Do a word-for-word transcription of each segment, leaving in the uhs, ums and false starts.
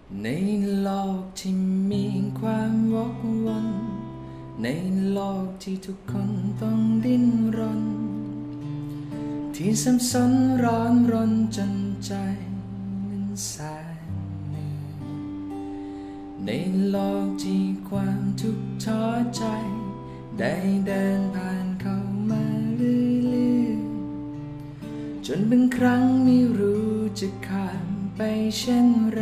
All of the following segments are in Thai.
ในโลกที่มีความวกวนในโลกที่ทุกคนต้องดิ้นรนที่สับสนร้อนรนจนใจมันแสนเหนื่อยในโลกที่ความทุกข์ท้อใจได้เดินผ่านเข้ามาเรื่อยๆจนบางครั้งไม่รู้จะข้ามไปเช่นไร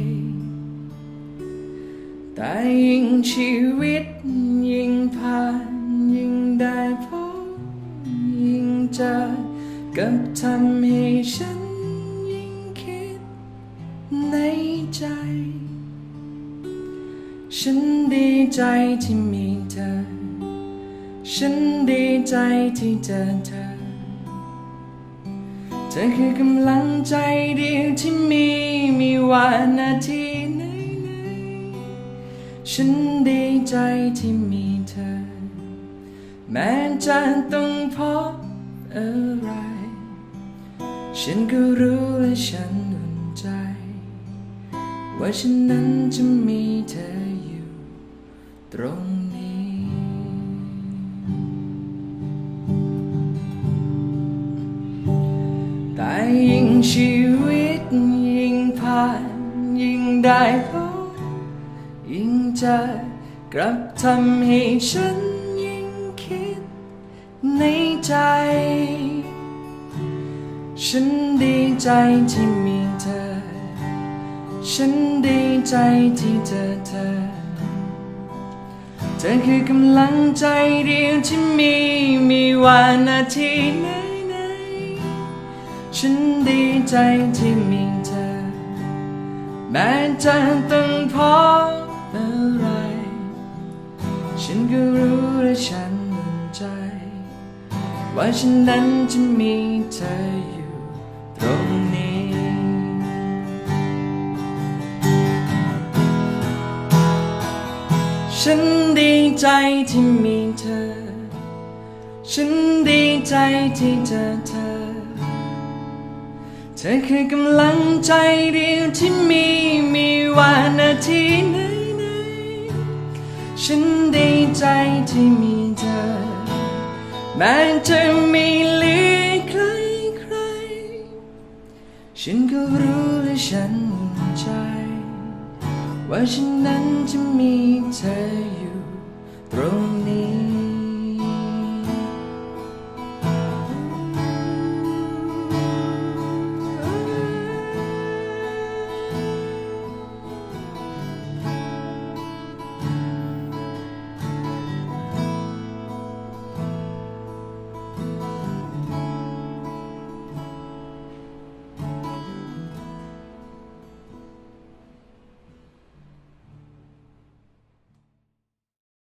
แต่ยิ่งชีวิตยิ่งผ่านยิ่งได้พบยิ่งเจอกับทำให้ฉันยิ่งคิดในใจฉันดีใจที่มีเธอฉันดีใจที่เจอเธอเธอคือกำลังใจเดียวที่มีมีวันนาทีไหนๆฉันดีใจที่มีเธอแม้จะต้องพบอะไรฉันก็รู้และฉันอุ่นใจว่าฉันนั้นจะมีเธออยู่ตรงนี้แต่ยิ่งชีวิตยิ่งผ่านยิ่งได้พบยิ่งเจอกลับทำให้ฉันยิ่งคิดในใจฉันดีใจที่มีเธอฉันดีใจที่เจอเธอเธอคือกำลังใจเดียวที่มีมีวันนาทีไหนๆฉันดีใจที่มีเธอแม้จะต้องพบอะไรฉันก็รู้และฉันมั่นใจว่าฉันนั้นจะมีเธออยู่ตรงนี้ฉันดีใจที่มีเธอฉันดีใจที่เจอเธอเธอคือกำลังใจเดียวที่มีมีวันนาทีไหนๆฉันดีใจที่มีเธอแม้จะมีเหลือใครใครฉันก็รู้และฉันมั่นใจว่าฉันนั้นจะมีเธออยู่ตรงนี้